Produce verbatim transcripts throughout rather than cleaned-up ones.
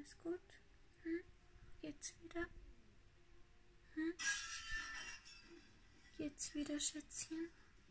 Alles gut? Hm? Geht's wieder? Hm? Geht's wieder, Schätzchen?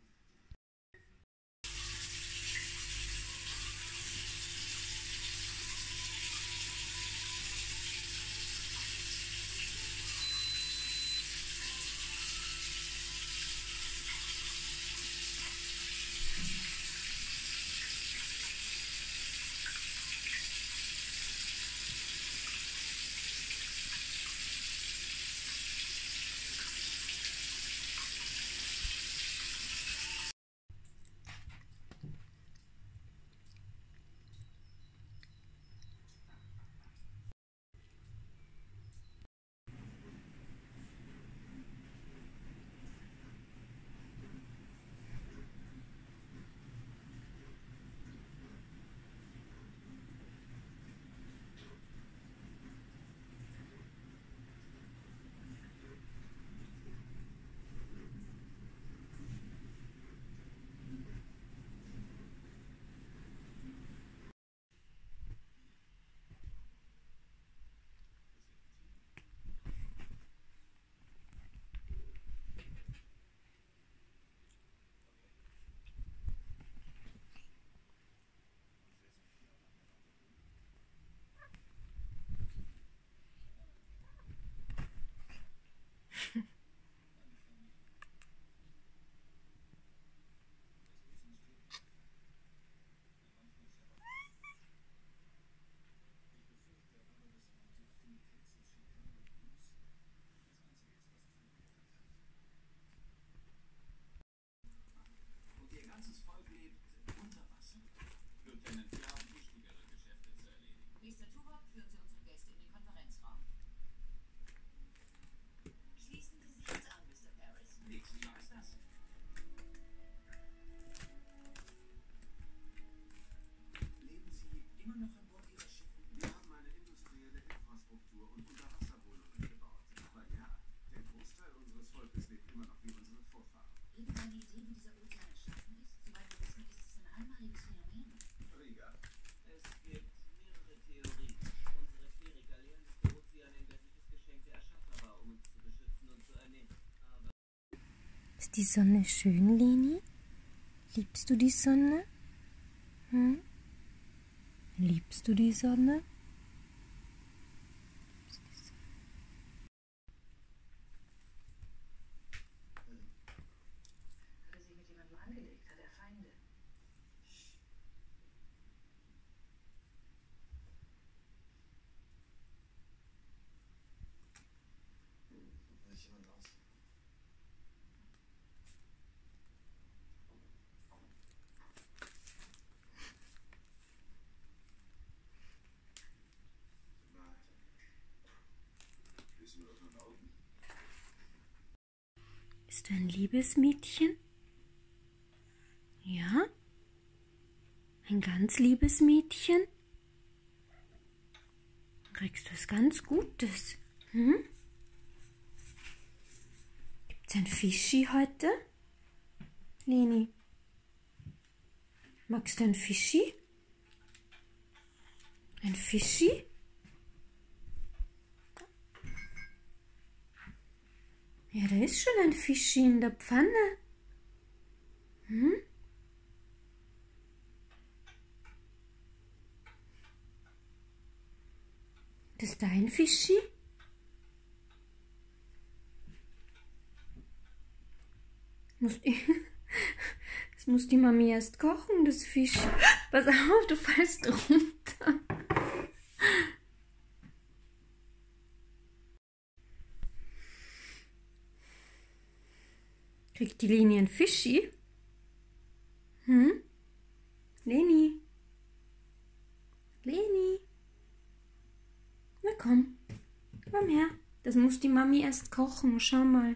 Ist die Sonne schön, Leni? Liebst du die Sonne? Hm? Liebst du die Sonne? Hat er sich mit jemandem angelegt? Hat er Feinde? Sucht sich jemand aus? Bist du ein liebes Mädchen? Ja? Ein ganz liebes Mädchen? Kriegst du was ganz Gutes? Hm? Gibt's ein Fischi heute? Leni, magst du ein Fischi? Ein Fischi? Ja, da ist schon ein Fischi in der Pfanne. Hm? Das ist dein Fischi? Muss ich, das muss die Mami erst kochen, das Fisch. Pass auf, du fällst runter. Kriegt die Leni ein Fischi? Hm? Leni? Leni? Na komm, komm her. Das muss die Mami erst kochen, schau mal.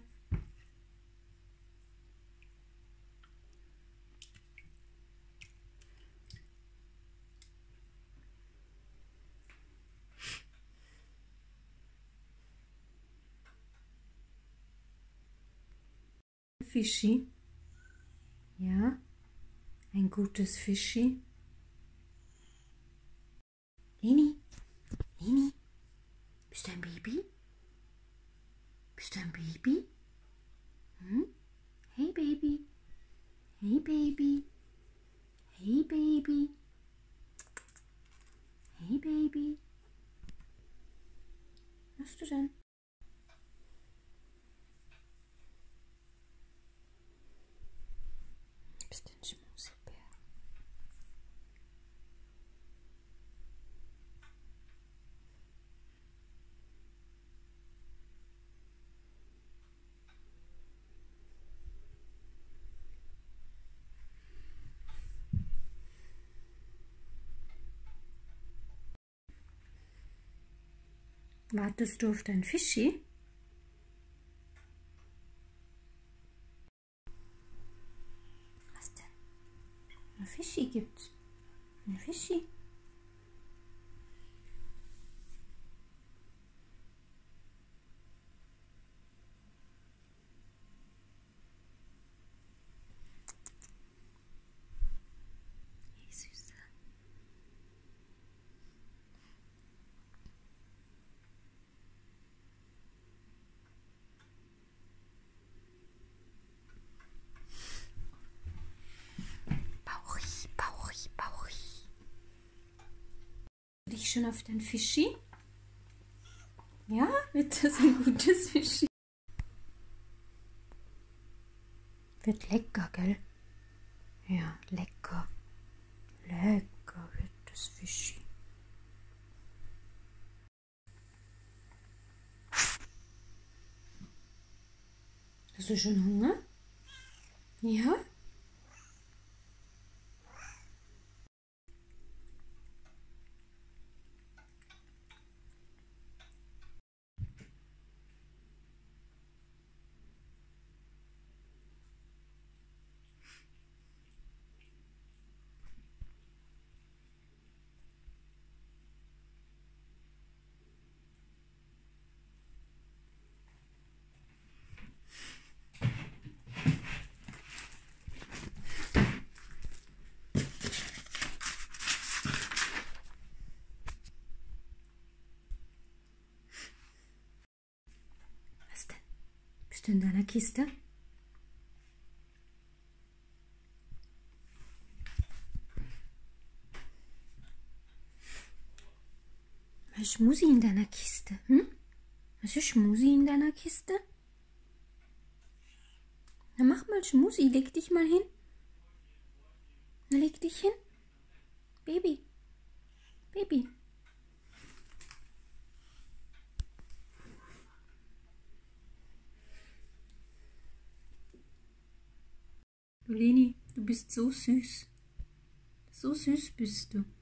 Fischi. Ja, ein gutes Fischi. Leni, Leni. Baby? Was machst du denn? Bist du ein Schmusebär? Wartest du auf dein Fischi? Was denn? Ein Fischi gibt's. Ein Fischi. Hey, Süße. Bauchi, Bauchi, Bauchi. Dich schon auf dein Fischi? Ja, wird das ein gutes Fischi? Wird lecker, gell? Ja, lecker. Lecker wird das Fischi. Hast du schon Hunger? Ja? Was denn? Bist du in deiner Kiste? Was ist Schmusi in deiner Kiste? Hm? Was ist Schmusi in deiner Kiste? Na mach mal Schmusi, leg dich mal hin. Na leg dich hin. Baby. Baby. Du Leni, du bist so süß. So süß bist du.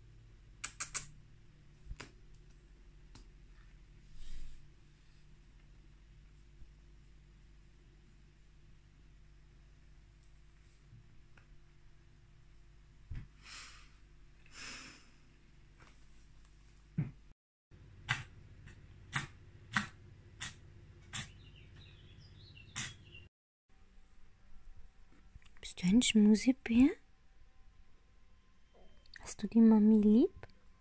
Bist du ein Schmusebär? Hast du die Mami lieb?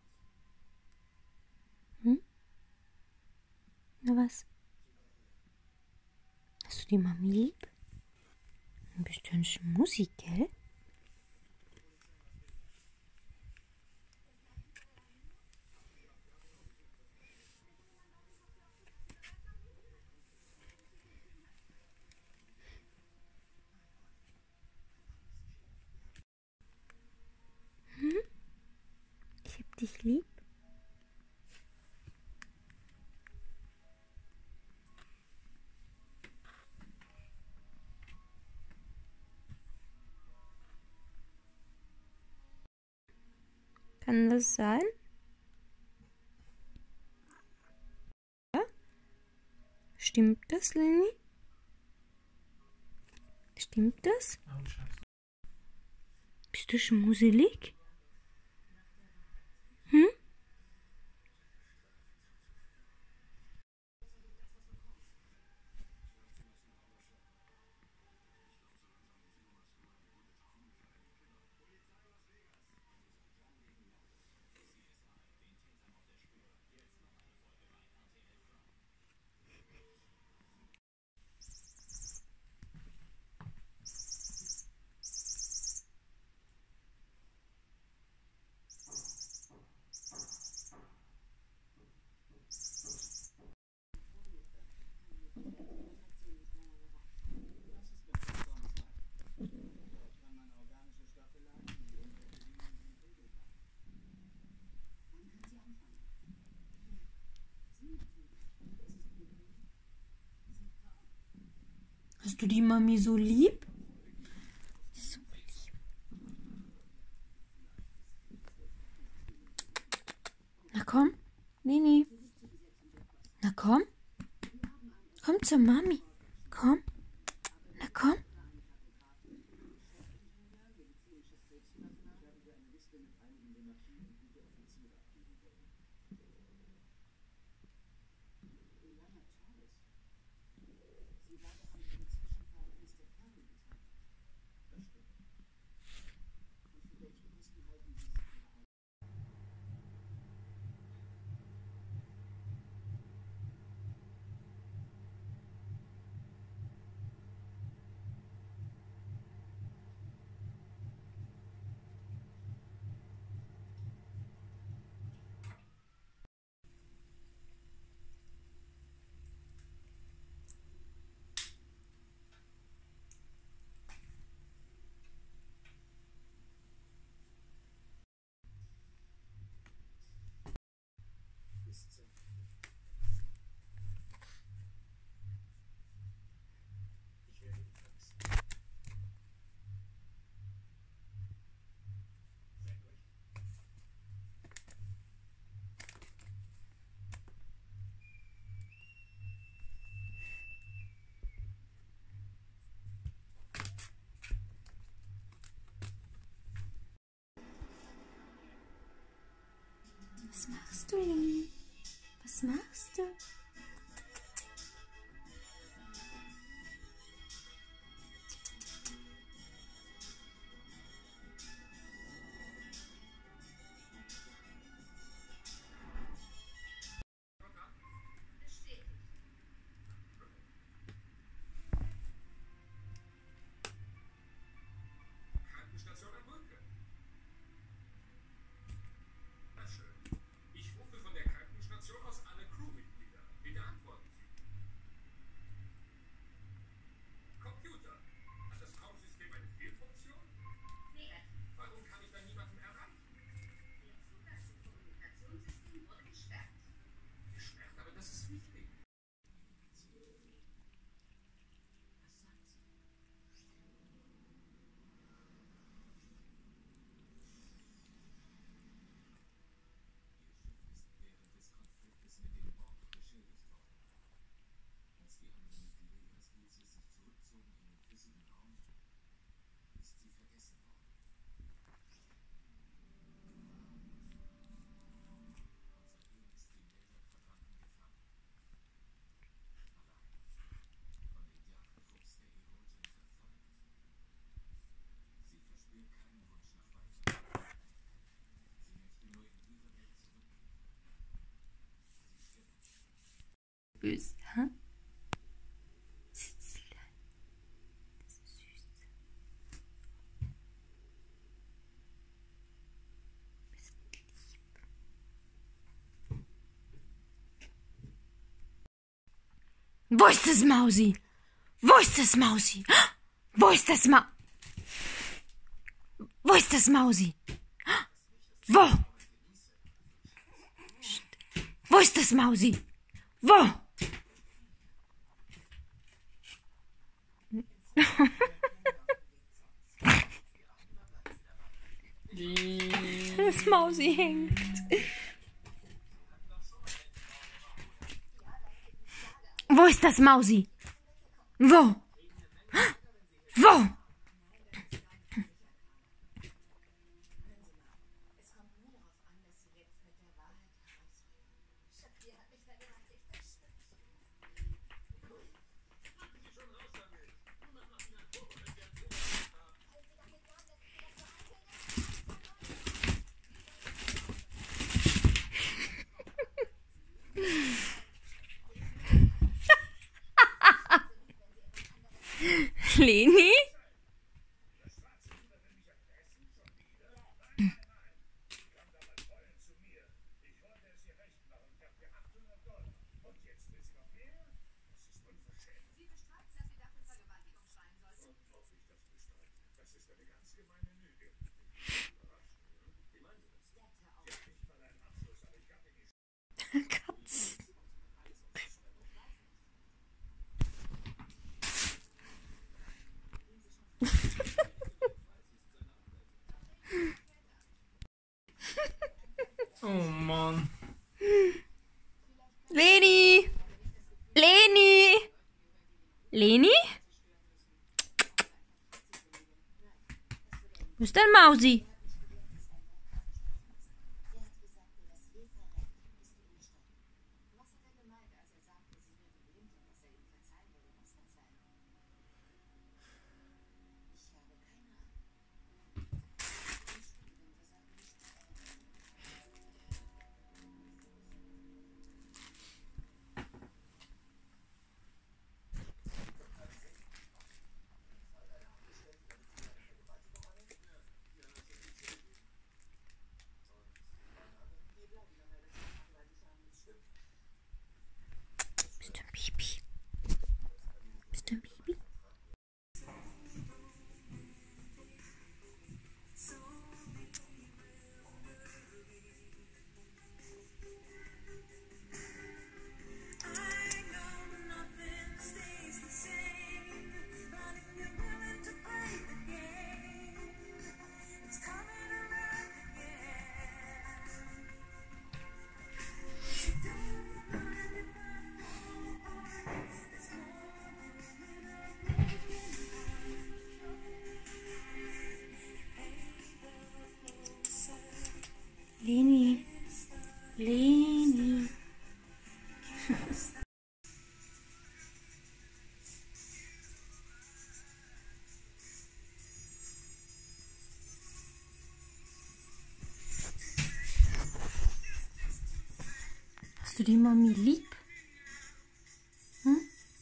Hm? Na was? Hast du die Mami lieb? Dann bist du ein Schmusi, gell? Hm? Ich hab dich lieb. Kann das sein? Ja? Stimmt das, Leni? Stimmt das? Bist du schmuselig? Hm? Hast du die Mami so lieb? So lieb. Na komm, Leni. Na komm. Komm zur Mami. Komm. Na komm. Was machst du, Leni? Was machst du? Krankenstation am Brücke. Na schön. Ich rufe von der Krankenstation aus alle Crewmitglieder. Bitte antworten Sie. Computer. Hat das Raumsystem eine Fehlfunktion? Negativ. Warum kann ich dann niemanden erreichen? Ihr Zugang zum Kommunikationssystem wurde gesperrt. Gesperrt, aber das ist wichtig. Böse, hä? Sitzt sie da? Das ist süß. Bist lieb. Wo ist das Mausi? Wo ist das Mausi? Wo ist das Ma... Wo ist das Mausi? Wo? Wo ist das Mausi? Wo? Das Mausi hängt. Wo ist das Mausi? Wo? Wo? Leni? Katzen. Mom. Leni! Leni! Leni? Wo ist dein Mausi? Bist du ein Baby? Bist du ein Baby? Leni, Leni. Hast du die Mami lieb? Hm?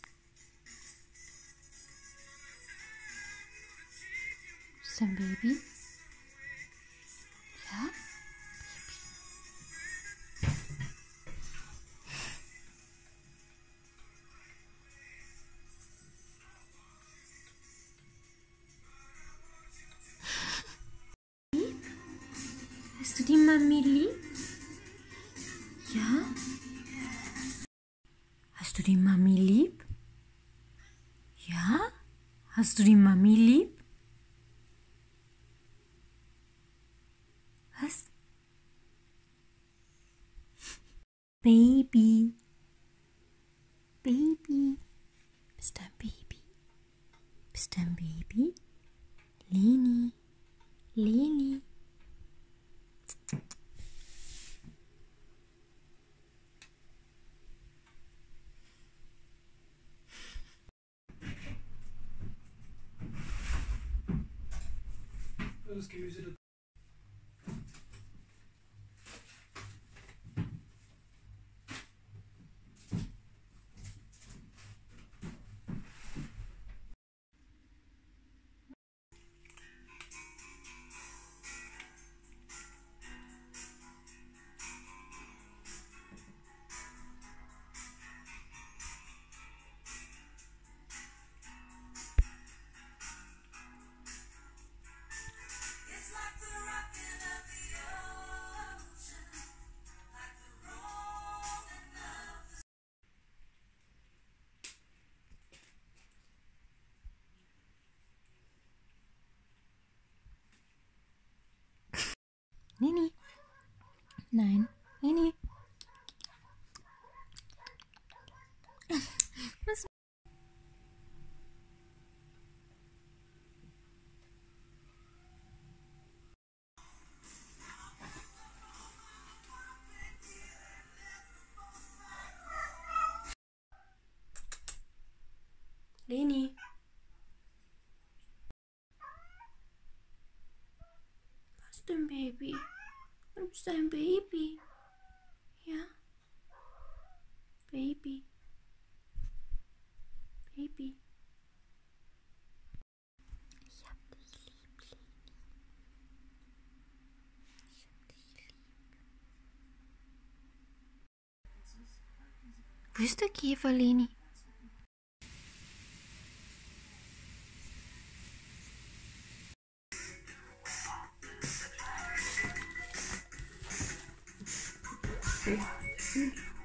Ist dein Baby? Ja? Hast du die Mami lieb? Ja? Hast du die Mami lieb? Ja? Hast du die Mami lieb? Was? Baby. Baby. Bist du ein Baby? Bist du ein Baby? Leni. Leni. Das Gemüse da. Leni. Nein. Leni. Was? Leni. Was denn, Baby? Du bist ein Baby. Ja? Baby. Baby. Ich hab dich lieb, Leni. Ich hab dich lieb. Wo ist der Käfer, Leni? Okay.